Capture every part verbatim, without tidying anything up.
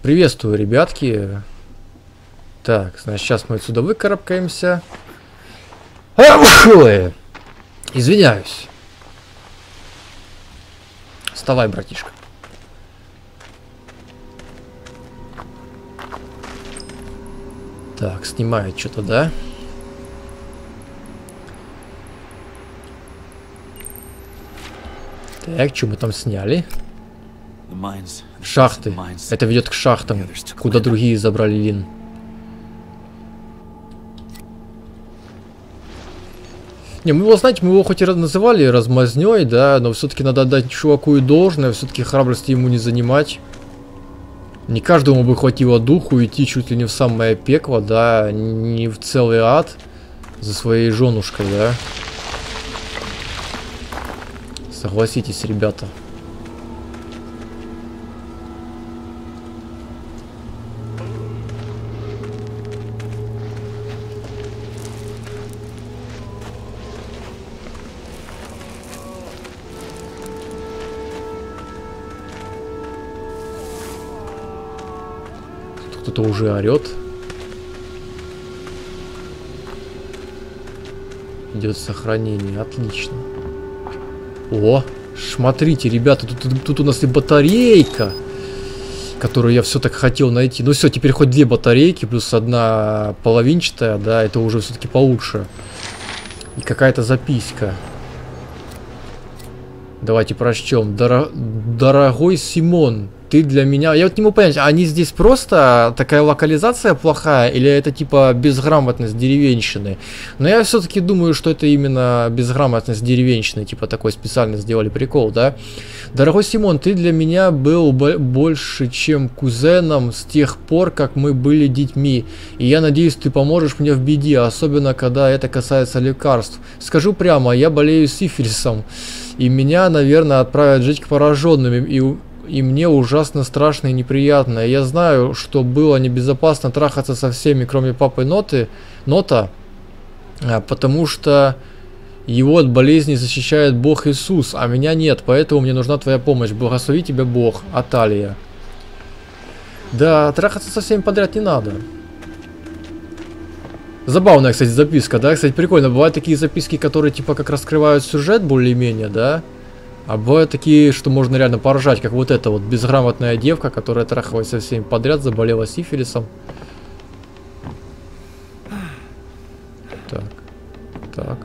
Приветствую, ребятки. Так, значит, сейчас мы отсюда выкарабкаемся. Извиняюсь. Вставай, братишка. Так, снимает что-то, да? Так, что мы там сняли? Шахты. Это ведет к шахтам, куда другие забрали Лин. Не, мы его, знаете, мы его хоть и называли размазнёй, да, но все-таки надо отдать чуваку и должное, все-таки храбрости ему не занимать. Не каждому бы хватило духу идти чуть ли не в самое пекло, да, не в целый ад за своей женушкой, да. Согласитесь, ребята. Кто-то уже орет. Идет сохранение. Отлично. О, смотрите, ребята, тут, тут, тут у нас и батарейка, которую я все так хотел найти. Ну все, теперь хоть две батарейки, плюс одна половинчатая, да, это уже все-таки получше. И какая-то записка. Давайте прочтем. Дор... Дорогой Симон, ты для меня... Я вот не могу понять, они здесь просто такая локализация плохая, или это типа безграмотность деревенщины? Но я все-таки думаю, что это именно безграмотность деревенщины, типа такой специально сделали прикол, да? Дорогой Симон, ты для меня был больше, чем кузеном с тех пор, как мы были детьми. И я надеюсь, ты поможешь мне в беде, особенно когда это касается лекарств. Скажу прямо, я болею сифилисом. И меня, наверное, отправят жить к пораженным, и, и мне ужасно страшно и неприятно. Я знаю, что было небезопасно трахаться со всеми, кроме папы Ноты, Нота, потому что его от болезни защищает Бог Иисус, а меня нет, поэтому мне нужна твоя помощь. Благослови тебя Бог, Аталия. Да, трахаться со всеми подряд не надо. Забавная, кстати, записка, да? Кстати, прикольно. Бывают такие записки, которые, типа, как раскрывают сюжет более-менее, да? А бывают такие, что можно реально поржать, как вот эта вот безграмотная девка, которая трахалась со всеми подряд, заболела сифилисом. Так. Так.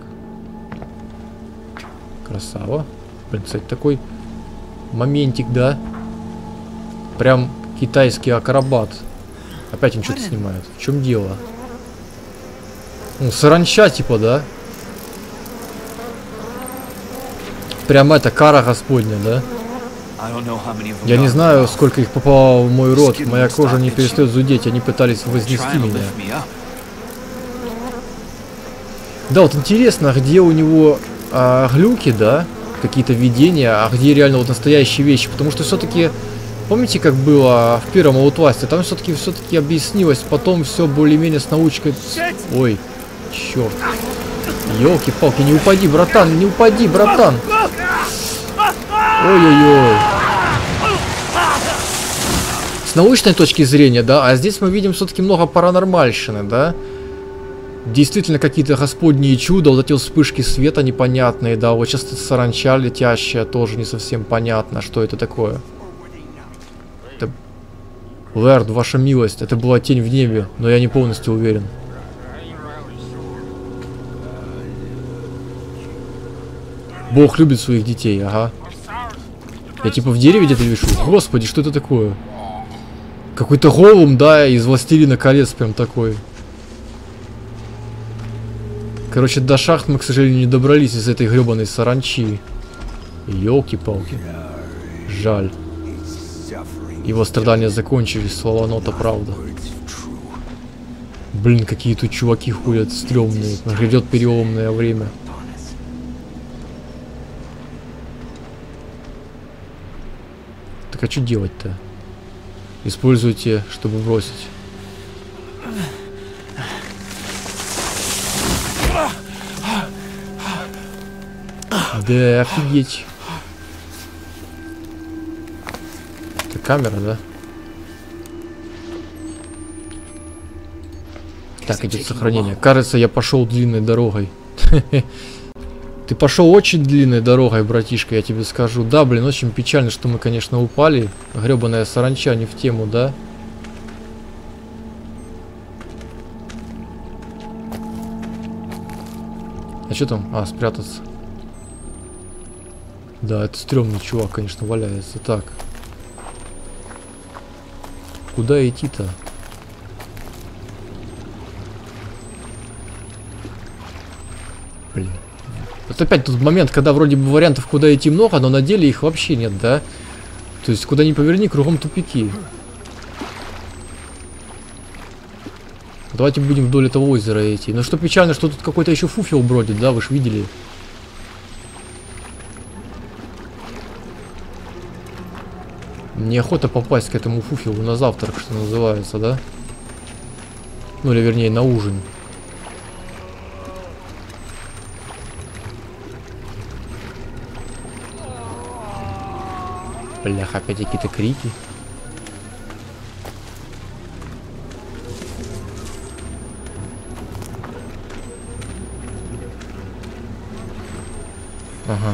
Красава. Блин, кстати, такой моментик, да? Прям китайский акробат. Опять он что-то снимает. В чем дело? Ну, саранча, типа, да? Прям это, кара Господня, да? Я не знаю, сколько их попало в мой рот. Моя кожа не перестает зудеть. Они пытались вознести меня. Да, вот интересно, где у него а, глюки, да? Какие-то видения, а где реально вот настоящие вещи. Потому что все-таки, помните, как было в первом Outlast'е? Там все-таки все-таки объяснилось. Потом все более-менее с научкой... Ой. Черт. Ёлки-палки, не упади, братан, не упади, братан. Ой-ой-ой. С научной точки зрения, да, а здесь мы видим все-таки много паранормальщины, да. Действительно какие-то господние чуда, вот эти вспышки света непонятные, да, вот сейчас саранча летящая, тоже не совсем понятно, что это такое. Это... Лэрд, ваша милость, это была тень в небе, но я не полностью уверен. Бог любит своих детей, ага. Я типа в дереве где-то вешу. Господи, что это такое? Какой-то голум, да, из Властелина колец прям такой. Короче, до шахт мы, к сожалению, не добрались из этой гребаной саранчи. Ёлки-палки. Жаль. Его страдания закончились, слова Нота, правда. Блин, какие тут чуваки ходят стрёмные. Грядет переломное время. Так а что делать-то? Используйте, чтобы бросить. Да, офигеть. Это камера, да? Так, идет сохранение. Кажется, я пошел длинной дорогой. Ты пошел очень длинной дорогой, братишка, я тебе скажу. Да, блин, очень печально, что мы, конечно, упали. Гребаная саранча не в тему, да? А что там? А, спрятаться. Да, это стрёмный чувак, конечно, валяется. Так. Куда идти-то? Блин. Вот опять тут момент, когда вроде бы вариантов, куда идти, много, но на деле их вообще нет, да? То есть, куда ни поверни, кругом тупики. Давайте будем вдоль этого озера идти. Но что печально, что тут какой-то еще фуфел бродит, да? Вы ж видели. Мне охота попасть к этому фуфелу на завтрак, что называется, да? Ну, или вернее, на ужин. Блях, опять какие-то крики. Ага.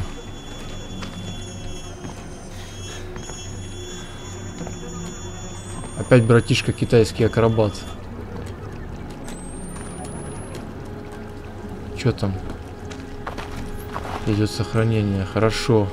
Опять братишка китайский акробат. Чё там? Идет сохранение. Хорошо.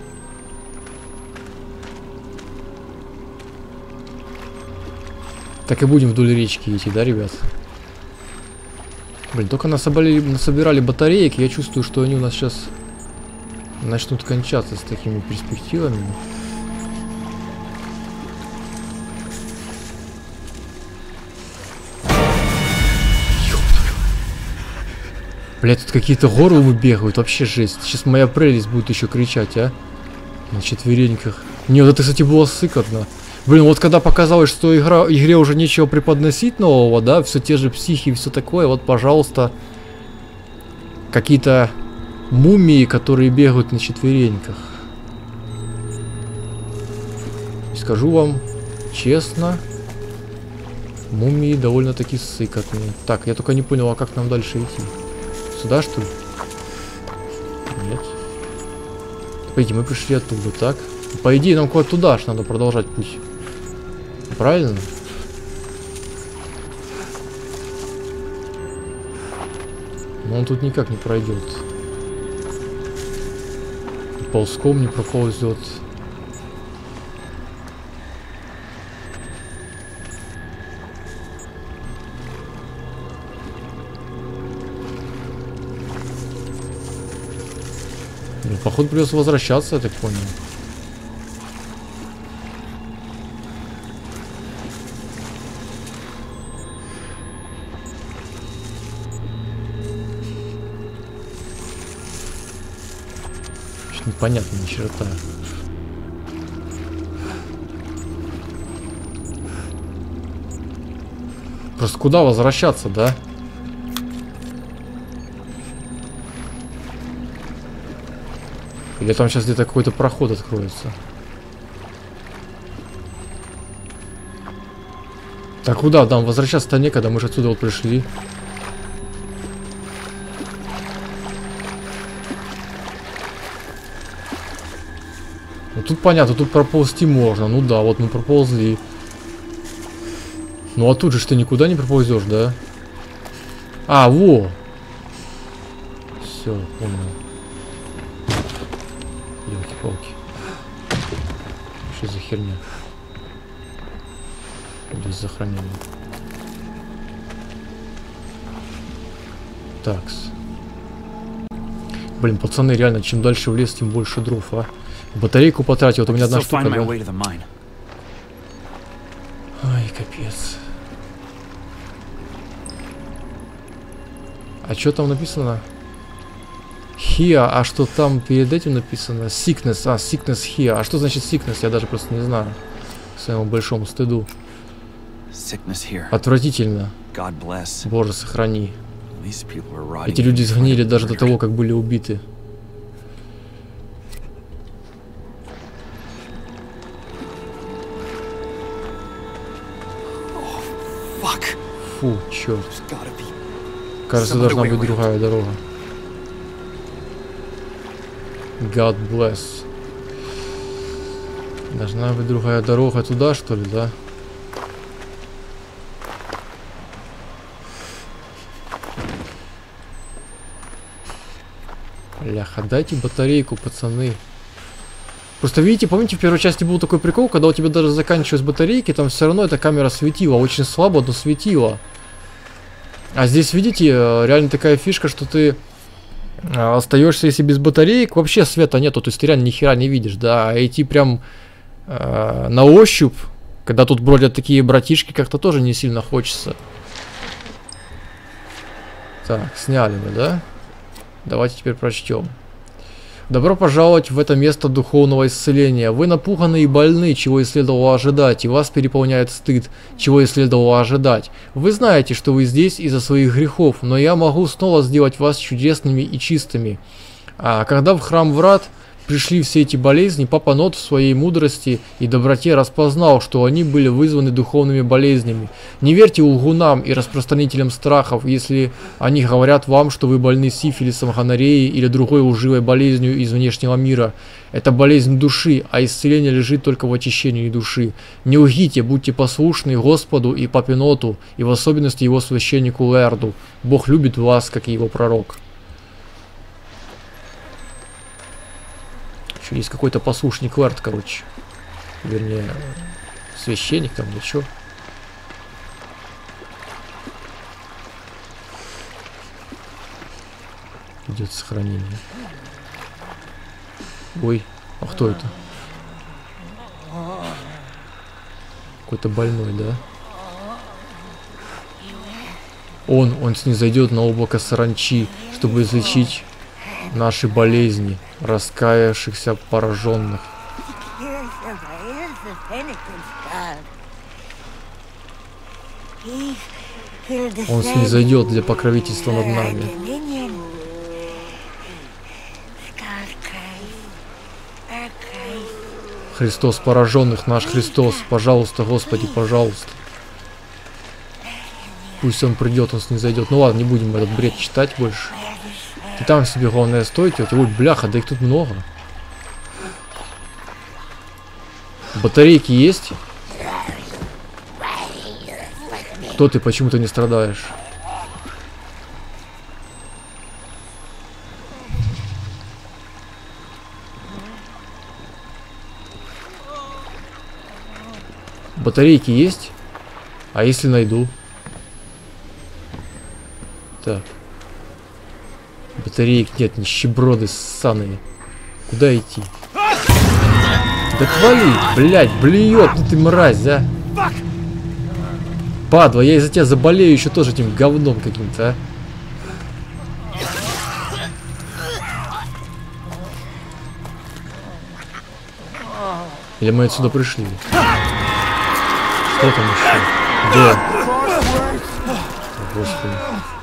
Так и будем вдоль речки идти, да, ребят? Блин, только насобрали, насобирали батареек, я чувствую, что они у нас сейчас начнут кончаться с такими перспективами. Блять, тут какие-то горлумы бегают, вообще жесть. Сейчас моя прелесть будет еще кричать, а? На четвереньках. Не, вот это, кстати, было сыкотно. Блин, вот когда показалось, что игра, игре уже нечего преподносить нового, да, все те же психи и все такое, вот, пожалуйста, какие-то мумии, которые бегают на четвереньках. И скажу вам честно, мумии довольно-таки сыкотные. Так, я только не понял, а как нам дальше идти? Сюда, что ли? Нет. Пойди, мы пришли оттуда, так? По идее, нам куда-то туда аж надо продолжать путь. Правильно? Но он тут никак не пройдет. И ползком не проползет. Ну, походу придется возвращаться, я так понял. Непонятно, ни черта. Просто куда возвращаться, да? Или там сейчас где-то какой-то проход откроется? Так куда? Там возвращаться-то некогда, мы же отсюда вот пришли. Ну тут понятно, тут проползти можно. Ну да, вот мы проползли. Ну а тут же ты никуда не проползешь, да? А, во! Все, понял. Ёлки-палки. Что за херня? Здесь сохранение. Такс. Блин, пацаны, реально, чем дальше в лес, тем больше дров, а. Батарейку потратил, вот у меня одна штука, да? Ой, капец. А что там написано? Here, а что там перед этим написано? Sickness, а, sickness here. А что значит sickness? Я даже просто не знаю. К своему большому стыду. Отвратительно. Боже, сохрани. Эти люди сгнили даже до того, как были убиты. Фу, черт. Кажется, должна быть другая дорога. God bless. Должна быть другая дорога туда, что ли, да? Бляха, дайте батарейку, пацаны. Просто видите, помните, в первой части был такой прикол, когда у тебя даже заканчивались батарейки, там все равно эта камера светила, очень слабо, но светила. А здесь, видите, реально такая фишка, что ты остаешься, если без батареек, вообще света нету, то есть ты реально ни хера не видишь, да, а идти прям э, на ощупь, когда тут бродят такие братишки, как-то тоже не сильно хочется. Так, сняли мы, да? Давайте теперь прочтем. Добро пожаловать в это место духовного исцеления. Вы напуганы и больны, чего и следовало ожидать, и вас переполняет стыд, чего и следовало ожидать. Вы знаете, что вы здесь из-за своих грехов, но я могу снова сделать вас чудесными и чистыми. А когда в храм врат пришли все эти болезни, Папа Нот в своей мудрости и доброте распознал, что они были вызваны духовными болезнями. Не верьте лгунам и распространителям страхов, если они говорят вам, что вы больны сифилисом, гонореей или другой лживой болезнью из внешнего мира. Это болезнь души, а исцеление лежит только в очищении души. Не лгите, будьте послушны Господу и Папе Ноту, и в особенности его священнику Лэрду. Бог любит вас, как и его пророк. Есть какой-то послушник Лэрд, короче. Вернее, священник там, или что. Идет сохранение. Ой, а кто это? Какой-то больной, да? Он, он снизойдет на облако саранчи, чтобы излечить наши болезни, раскаявшихся пораженных. Он снизойдет для покровительства над нами. Христос пораженных, наш Христос, пожалуйста, Господи, пожалуйста. Пусть он придет, он снизойдет. Ну ладно, не будем этот бред читать больше. И там себе главное стойте. Вот, ой, бляха, да их тут много. Батарейки есть? Кто ты, почему ты не страдаешь? Батарейки есть? А если найду? Так. Батареек нет, нищеброды ссаные. Куда идти? Да хвали, блядь, блюет, ну ты мразь, да? Падла, я из-за тебя заболею еще тоже этим говном каким-то, а? Или мы отсюда пришли? Что там еще? Да. Господи.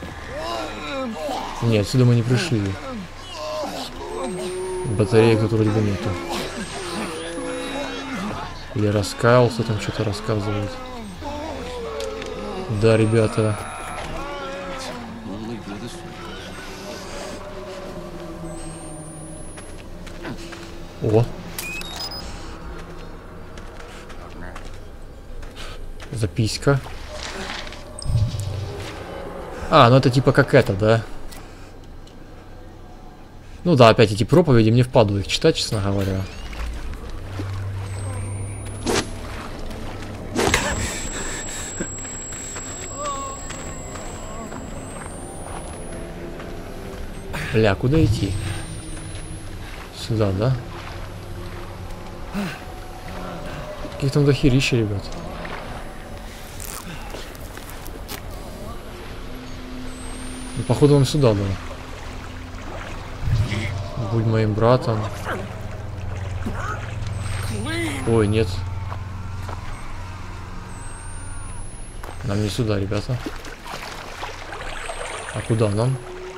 Нет, отсюда мы не пришли. Батареек тут вроде бы нету. Или раскаялся, там что-то рассказывает. Да, ребята. О. Записка. А, ну это типа как это, да? Ну да, опять эти проповеди, мне впадло их читать, честно говоря. Бля, куда идти? Сюда, да? Каких там дохерища, ребят. Ну, походу он сюда, да. Будь моим братом. Ой, нет. Нам не сюда, ребята. А куда нам?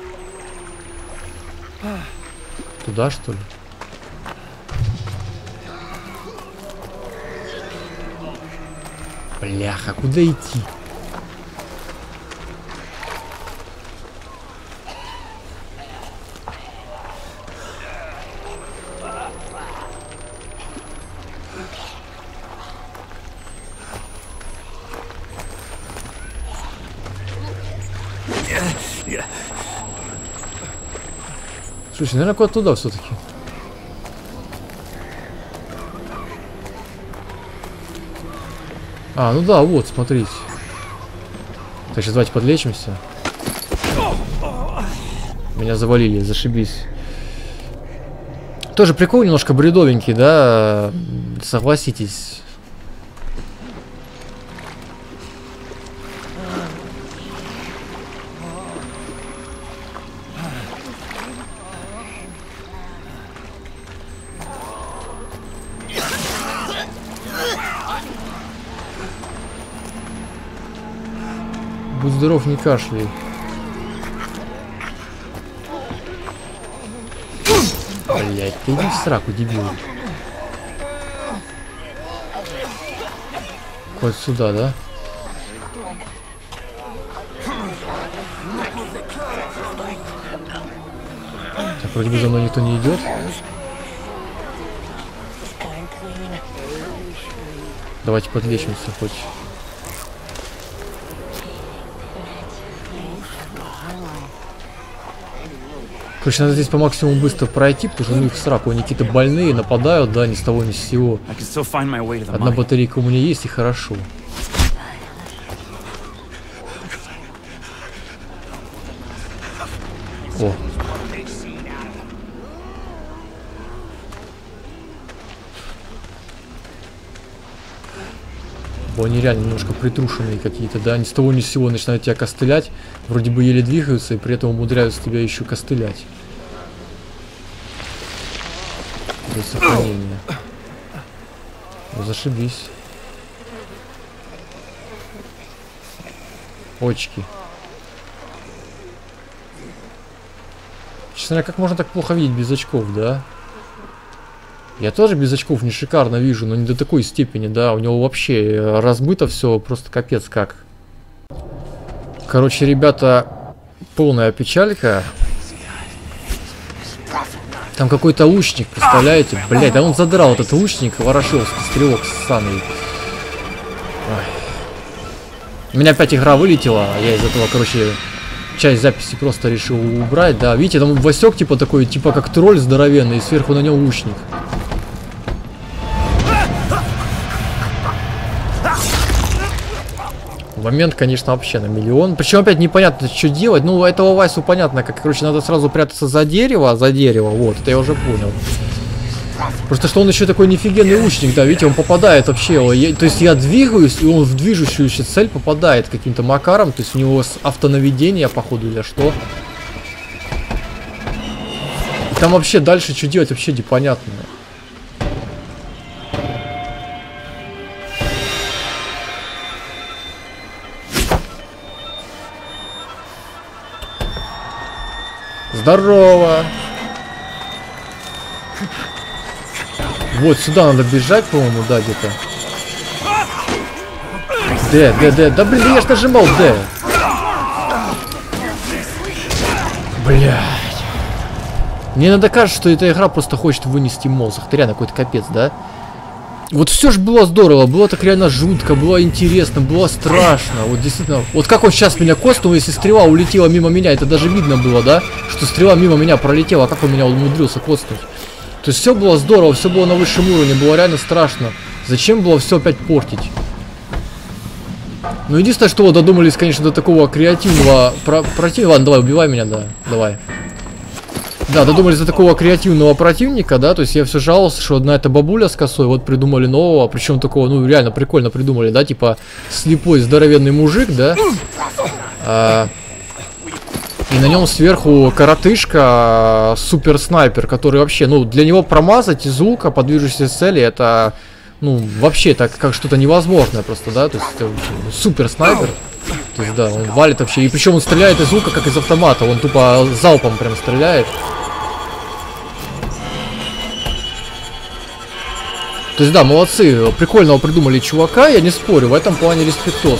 Туда, что ли? Бляха, куда идти? Слушай, наверное, куда туда все-таки. А, ну да, вот, смотрите. Так, сейчас давайте подлечимся. Меня завалили, зашибись. Тоже прикол немножко бредовенький, да? Согласитесь. Будь здоров, не кашляй. Блять, ты иди в сраку, дебил. Вот сюда, да? Так, вроде бы за мной никто не идет. Давайте подлечимся хоть. Короче, надо здесь по максимуму быстро пройти, потому что у них в сраку, они какие-то больные, нападают, да, ни с того ни с сего. Одна батарейка у меня есть, и хорошо. О. Бо они реально немножко притрушенные какие-то, да, ни с того ни с сего начинают тебя костылять, вроде бы еле двигаются, и при этом умудряются тебя еще костылять. Для сохранения. Ну, зашибись. Очки. Честно говоря, как можно так плохо видеть без очков, да? Я тоже без очков не шикарно вижу, но не до такой степени, да. У него вообще размыто все, просто капец как. Короче, ребята, полная печалька. Там какой-то лучник, представляете? Блять, да он задрал этот лучник, ворошиловский стрелок ссаный. Ой. У меня опять игра вылетела, а я из этого, короче, часть записи просто решил убрать, да. Видите, там Васек типа такой, типа как тролль здоровенный, и сверху на нем лучник. Момент, конечно, вообще на миллион. Причем опять непонятно, что делать. Ну, этого Васю понятно, как, короче, надо сразу прятаться за дерево, за дерево. Вот, это я уже понял. Просто что он еще такой нифигенный лучник, да, видите, он попадает вообще. Я, то есть я двигаюсь, и он в движущуюся цель попадает каким-то макаром. То есть у него автонаведение, походу, или что. И там вообще дальше что делать, вообще непонятно. Здорово! Вот сюда надо бежать, по-моему, да, где-то. Д, Д, Д. Да блин, я ж нажимал Д. Блядь. Мне иногда кажется, что эта игра просто хочет вынести мозг. Это реально какой-то капец, да? Вот все же было здорово, было так реально жутко, было интересно, было страшно. Вот действительно, вот как он сейчас меня коснул, если стрела улетела мимо меня, это даже видно было, да? Что стрела мимо меня пролетела, как он меня умудрился коснуть. То есть все было здорово, все было на высшем уровне, было реально страшно. Зачем было все опять портить? Ну единственное, что вот додумались, конечно, до такого креативного про противника. Ладно, давай, убивай меня, да, давай. Да, додумались до такого креативного противника, да, то есть я все жаловался, что одна эта бабуля с косой, вот придумали нового, причем такого, ну реально прикольно придумали, да, типа слепой здоровенный мужик, да, а, и на нем сверху коротышка, супер снайпер, который вообще, ну для него промазать из лука по движущейся цели, это, ну вообще так как что-то невозможное просто, да, то есть это супер снайпер. То есть, да, он валит вообще. И причем он стреляет из лука, как из автомата. Он тупо залпом прям стреляет. То есть, да, молодцы. Прикольного придумали чувака, я не спорю. В этом плане респектос.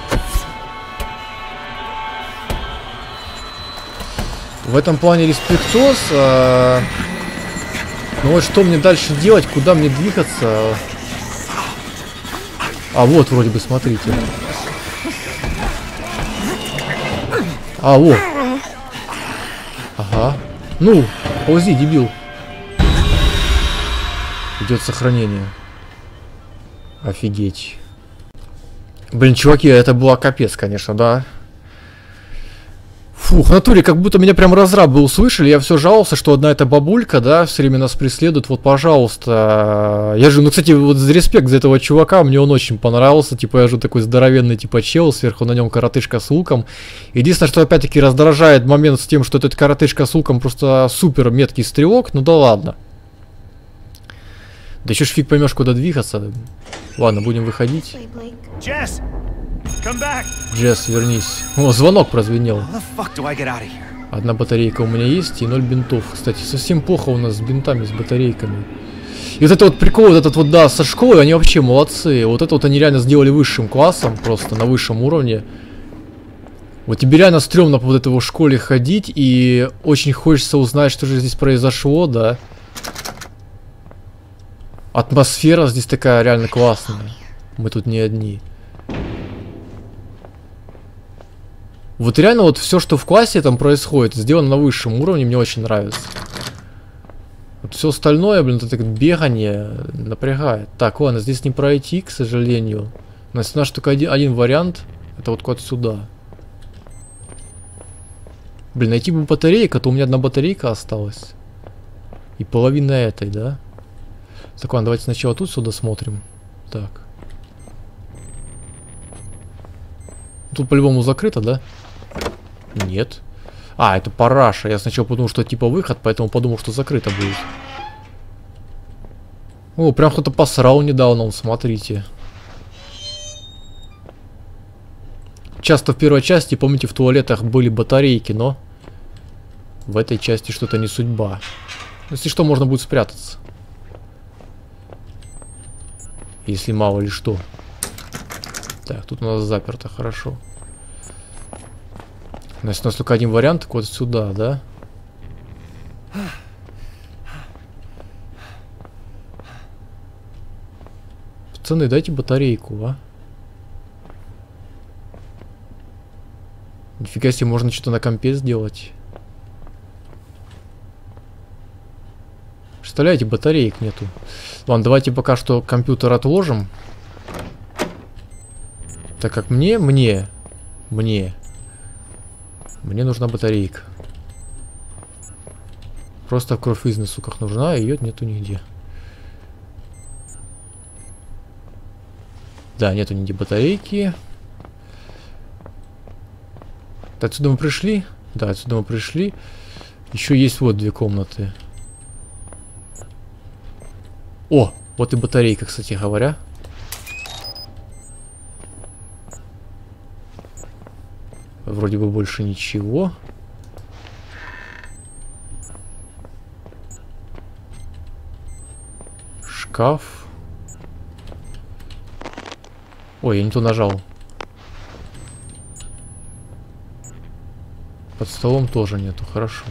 В этом плане респектос. А... Ну вот что мне дальше делать? Куда мне двигаться? А вот вроде бы, смотрите. А, вот. Ага. Ну, Ползи, дебил. Идет сохранение. Офигеть. Блин, чуваки, это было капец, конечно, да. Фух, в натуре, как будто меня прям разраб был, услышали. Я все жаловался, что одна эта бабулька, да, все время нас преследует. Вот, пожалуйста. Я же, ну, кстати, вот за респект за этого чувака, мне он очень понравился. Типа, я же такой здоровенный, типа, чел, сверху на нем коротышка с луком. Единственное, что опять-таки раздражает момент с тем, что этот коротышка с луком просто супер меткий стрелок. Ну да ладно. Да еще ж фиг поймешь, куда двигаться. Ладно, будем выходить. Джесс, Джесс, вернись. О, звонок прозвенел. Одна батарейка у меня есть и ноль бинтов. Кстати, совсем плохо у нас с бинтами, с батарейками. И вот это вот прикол, вот этот вот, да, со школы, они вообще молодцы. Вот это вот они реально сделали высшим классом, просто на высшем уровне. Вот тебе реально стрёмно по вот этой вот школе ходить, и очень хочется узнать, что же здесь произошло, да. Атмосфера здесь такая реально классная. Мы тут не одни. Вот реально вот все, что в классе там происходит, сделано на высшем уровне, мне очень нравится. Вот все остальное, блин, это так бегание напрягает. Так, ладно, здесь не пройти, к сожалению. У нас, у нас только один, один вариант. Это вот куда-то сюда. Блин, найти бы батарейку, а то у меня одна батарейка осталась. И половина этой, да? Так, ладно, давайте сначала тут сюда смотрим. Так. Тут по-любому закрыто, да? Нет. А, это параша. Я сначала подумал, что типа выход, поэтому подумал, что закрыто будет. О, прям кто-то посрал недавно, смотрите. Часто в первой части, помните, в туалетах были батарейки, но в этой части что-то не судьба. Если что, можно будет спрятаться. Если мало ли что. Так, тут у нас заперто, хорошо. Значит, у нас только один вариант, вот сюда, да? Пацаны, дайте батарейку, а? Нифига себе, можно что-то на компе сделать. Представляете, батареек нету. Ладно, давайте пока что компьютер отложим. Так как мне, мне, мне, мне нужна батарейка. Просто кровь из носу как нужна, а ее нету нигде. Да, нету нигде батарейки. Отсюда мы пришли? Да, отсюда мы пришли. Еще есть вот две комнаты. О, вот и батарейка, кстати говоря. Вроде бы больше ничего. Шкаф. Ой, я не то нажал. Под столом тоже нету, хорошо.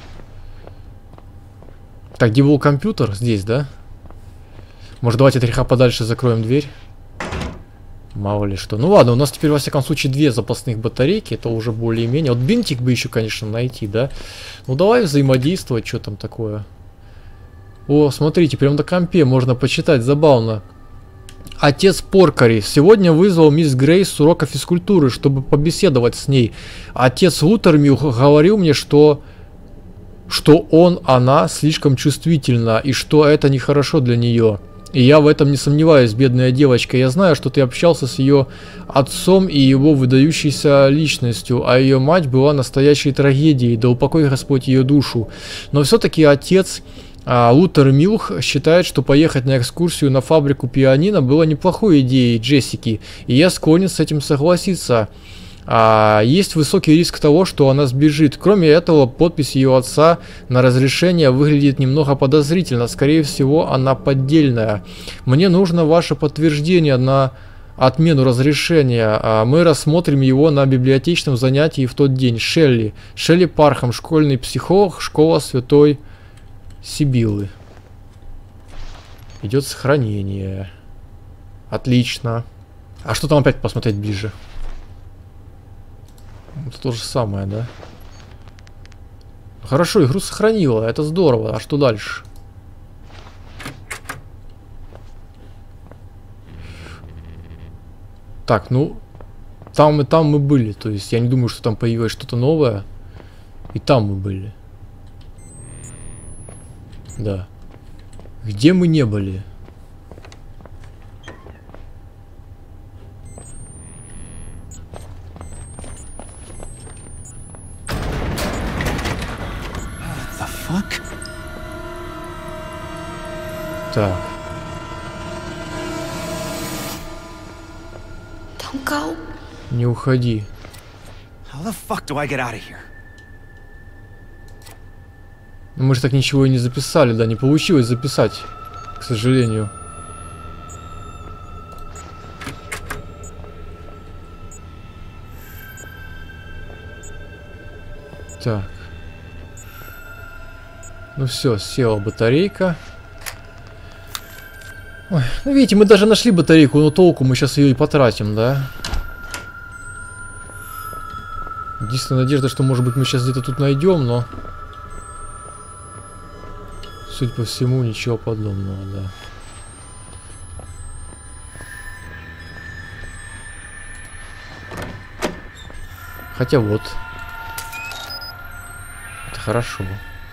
Так, где был компьютер? Здесь, да? Может, давайте от греха подальше закроем дверь? Мало ли что. Ну ладно, у нас теперь, во всяком случае, две запасных батарейки. Это уже более-менее. Вот бинтик бы еще, конечно, найти, да? Ну давай взаимодействовать, что там такое. О, смотрите, прям на компе можно почитать, забавно. Отец Поркари сегодня вызвал мисс Грейс с урока физкультуры, чтобы побеседовать с ней. Отец Лутермюх говорил мне, что... что он, она слишком чувствительна, и что это нехорошо для нее. И я в этом не сомневаюсь, бедная девочка. Я знаю, что ты общался с ее отцом и его выдающейся личностью, а ее мать была настоящей трагедией, да упокой Господь ее душу. Но все-таки отец а, Лутермюх считает, что поехать на экскурсию на фабрику пианино было неплохой идеей Джессики, и я склонен с этим согласиться. А, есть высокий риск того, что она сбежит. Кроме этого, подпись ее отца на разрешение выглядит немного подозрительно. Скорее всего, она поддельная. Мне нужно ваше подтверждение на отмену разрешения. А, мы рассмотрим его на библиотечном занятии в тот день. Шелли. Шелли Пархам, школьный психолог, школа Святой Сибиллы. Идет сохранение. Отлично. А что там опять посмотреть ближе? Это то же самое, да? Хорошо, игру сохранила, это здорово. А что дальше? Так, ну, там и там мы были. То есть я не думаю, что там появилось что-то новое. И там мы были. Да. Где мы не были? The fuck? Так. Don't go. Не уходи. How the fuck do I get out of here? Ну, мы же так ничего и не записали, да, не получилось записать, к сожалению. Так. Ну все, села батарейка. Ой, ну видите, мы даже нашли батарейку, но толку, мы сейчас ее и потратим, да? Единственная надежда, что может быть мы сейчас где-то тут найдем, но... Судя по всему, ничего подобного, да. Хотя вот. Это хорошо.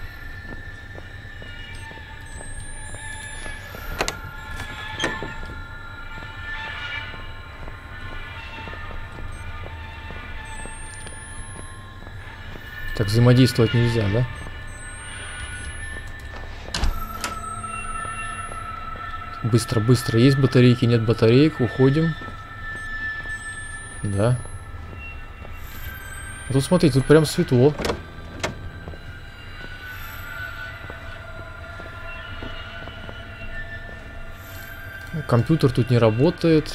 Так взаимодействовать нельзя, да? Быстро, быстро. Есть батарейки, нет батареек. Уходим. Да. А тут смотрите, тут прям светло. Компьютер тут не работает.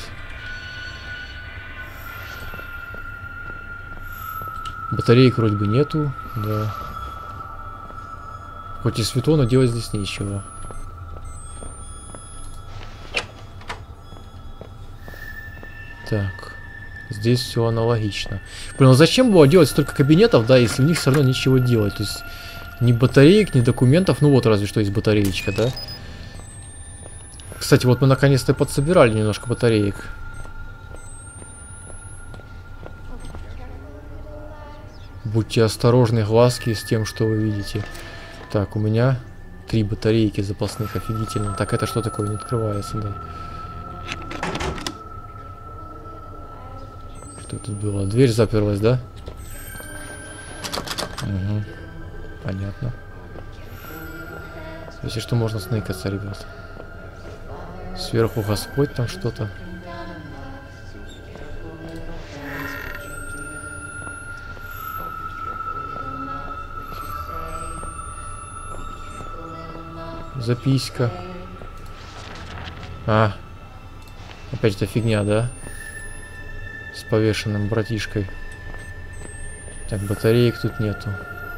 Батареек вроде бы нету. Да. Хоть и светло, но делать здесь нечего. Так, здесь все аналогично. Блин, ну зачем было делать столько кабинетов, да, если в них все равно ничего делать? То есть ни батареек, ни документов, ну вот разве что есть батареечка, да? Кстати, вот мы наконец-то подсобирали немножко батареек. Будьте осторожны, глазки, с тем, что вы видите. Так, у меня три батарейки запасных, офигительно. Так, это что такое? Не открывается, да. Что тут было? Дверь заперлась, да? Угу. Понятно. Если что, можно сныкаться, ребят. Сверху Господь там что-то. Записка. А. Опять эта фигня, да? С повешенным братишкой. Так, батареек тут нету.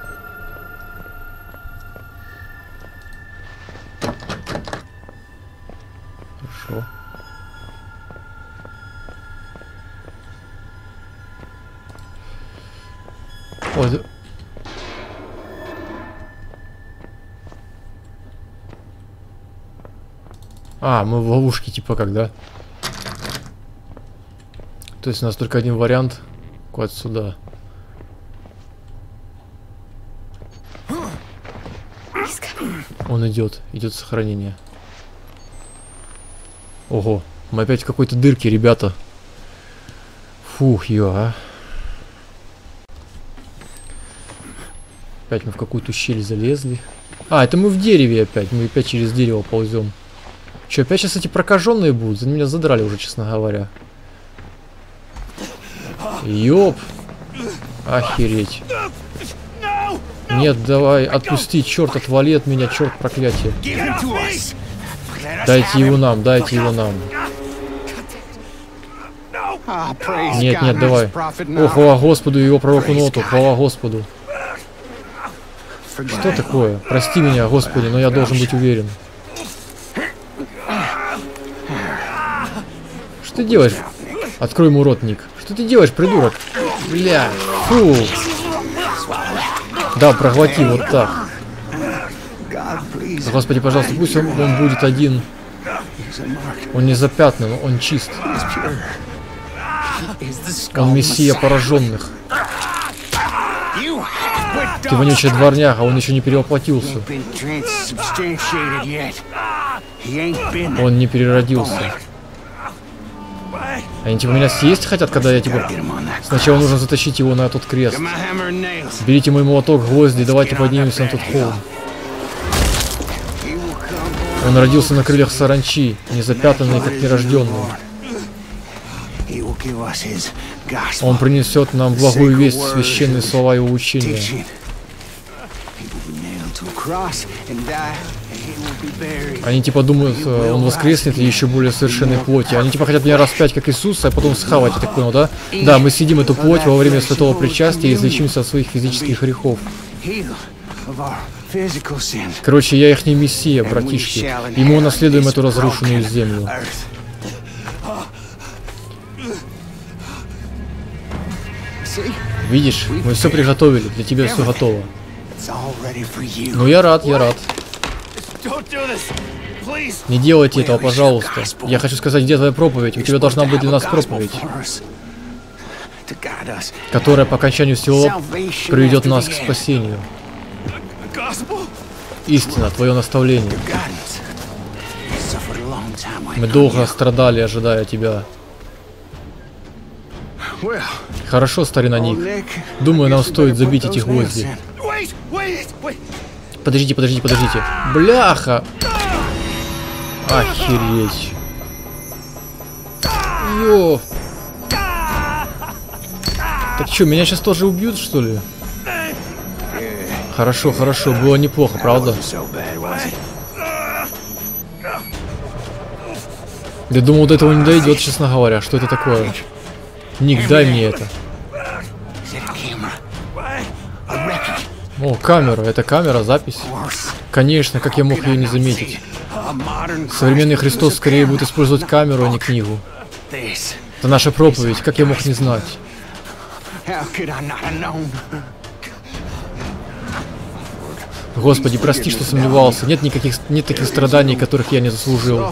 Хорошо. Ой, а, мы в ловушке, типа, когда? То есть у нас только один вариант. Куда сюда. Он идет. Идет сохранение. Ого. Мы опять в какой-то дырке, ребята. Фух, ё, а. Опять мы в какую-то щель залезли. А, это мы в дереве опять. Мы опять через дерево ползем. Че, опять сейчас эти прокаженные будут? За меня задрали уже, честно говоря. Ёп. Охереть. Нет, давай, отпусти, черт, отвали от меня, черт, проклятие. Дайте его нам, дайте его нам. Нет, нет, давай. О, хвала Господу и его пророку Ноту, хвала Господу. Что такое? Прости меня, Господи, но я должен быть уверен. Что ты делаешь? Открой ему рот, Ник. Что ты делаешь, придурок? Бля, фу. Да, проглоти вот так. Господи, пожалуйста, пусть он, он будет один. Он не запятнан, он чист. Он мессия пораженных. Ты вонючая дворняга, он еще не перевоплотился. Он не переродился. Они типа меня съесть хотят, когда я типа... Сначала нужно затащить его на этот крест. Берите мой молоток, гвозди, давайте поднимемся на тот холм. Он родился на крыльях саранчи, незапятнанный, как нерожденный. Он принесет нам благую весть, священные слова его учения. Они типа думают, он воскреснет в еще более совершенной плоти. Они типа хотят меня распять, как Иисуса, а потом схавать, я так понял, да? Да, мы съедим эту плоть во время святого причастия и излечимся от своих физических грехов. Короче, я их не мессия, братишки. И мы унаследуем эту разрушенную землю. Видишь, мы все приготовили, для тебя все готово. Ну я рад, я рад. Не делайте этого, пожалуйста. Я хочу сказать, где твоя проповедь? У тебя должна быть для нас проповедь, которая по окончанию всего приведет нас к спасению. Истина, твое наставление. Мы долго страдали, ожидая тебя. Хорошо, старина Ник. Думаю, нам стоит забить эти гвозди. Подождите, подождите, подождите. Бляха! Охереть. Ё. Так что, меня сейчас тоже убьют, что ли? Хорошо, хорошо, было неплохо, правда? Я думал, до этого не дойдет, честно говоря. Что это такое? Ник, дай мне это. О, камера. Это камера, запись. Конечно, как я мог ее не заметить. Современный Христос скорее будет использовать камеру, а не книгу. Это наша проповедь, как я мог не знать? Господи, прости, что сомневался. Нет никаких, нет таких страданий, которых я не заслужил.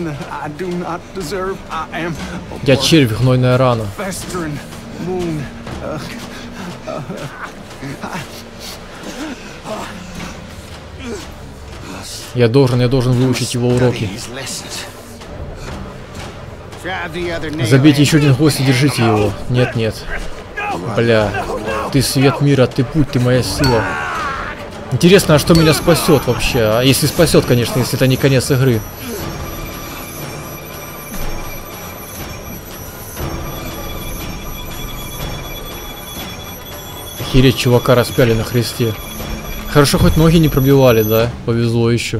Я червь, гнойная рана. Я должен, я должен выучить его уроки. Забейте еще один гвоздь и держите его. Нет, нет. Бля. Ты свет мира, ты путь, ты моя сила. Интересно, а что меня спасет вообще? А если спасет, конечно, если это не конец игры. Охереть, чувака распяли на кресте. Хорошо, хоть ноги не пробивали, да? Повезло еще.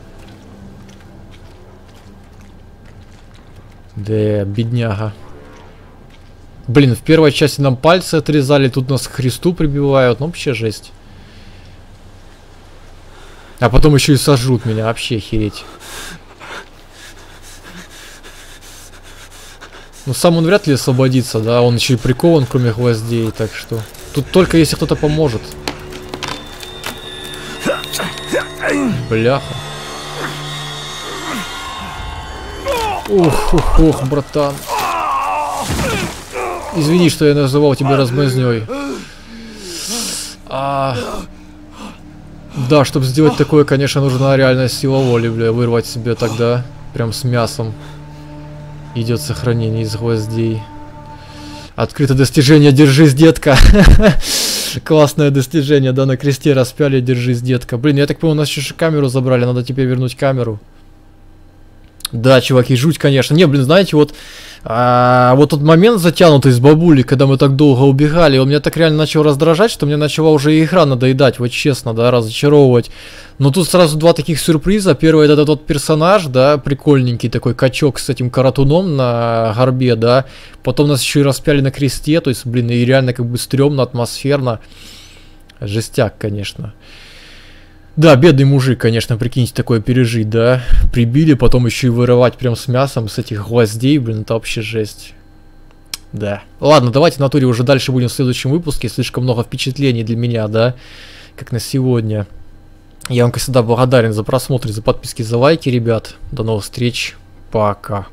Да, бедняга. Блин, в первой части нам пальцы отрезали, тут нас к кресту прибивают. Ну, вообще жесть. А потом еще и сожрут меня, вообще охереть. Ну, сам он вряд ли освободится, да? Он еще и прикован, кроме гвоздей, так что... Тут только если кто-то поможет. Бляха. Ух, ух, ух, братан. Извини, что я называл тебя размазнёй. А... Да, чтобы сделать такое, конечно, нужна реальная сила воли, бля, вырвать себе тогда, прям с мясом. Идет сохранение из гвоздей. Открыто достижение, держись, детка. Классное достижение, да, на кресте распяли, держись, детка. Блин, я так понял, у нас еще камеру забрали, надо теперь вернуть камеру. Да, чуваки, жуть, конечно. Не, блин, знаете, вот а, вот тот момент затянутый с бабулей, когда мы так долго убегали, он меня так реально начал раздражать, что мне начала уже и игра надоедать, вот честно, да, разочаровывать. Но тут сразу два таких сюрприза. Первый — это тот персонаж, да, прикольненький такой качок с этим каратуном на горбе, да. Потом нас еще и распяли на кресте, то есть, блин, и реально как бы стрёмно, атмосферно. Жестяк, конечно. Да, бедный мужик, конечно, прикиньте, такое пережить, да. Прибили, потом еще и вырывать прям с мясом, с этих гвоздей, блин, это вообще жесть. Да. Ладно, давайте в натуре уже дальше будем в следующем выпуске. Слишком много впечатлений для меня, да. как на сегодня. Я вам, как всегда, благодарен за просмотр, за подписки, за лайки, ребят. До новых встреч. Пока.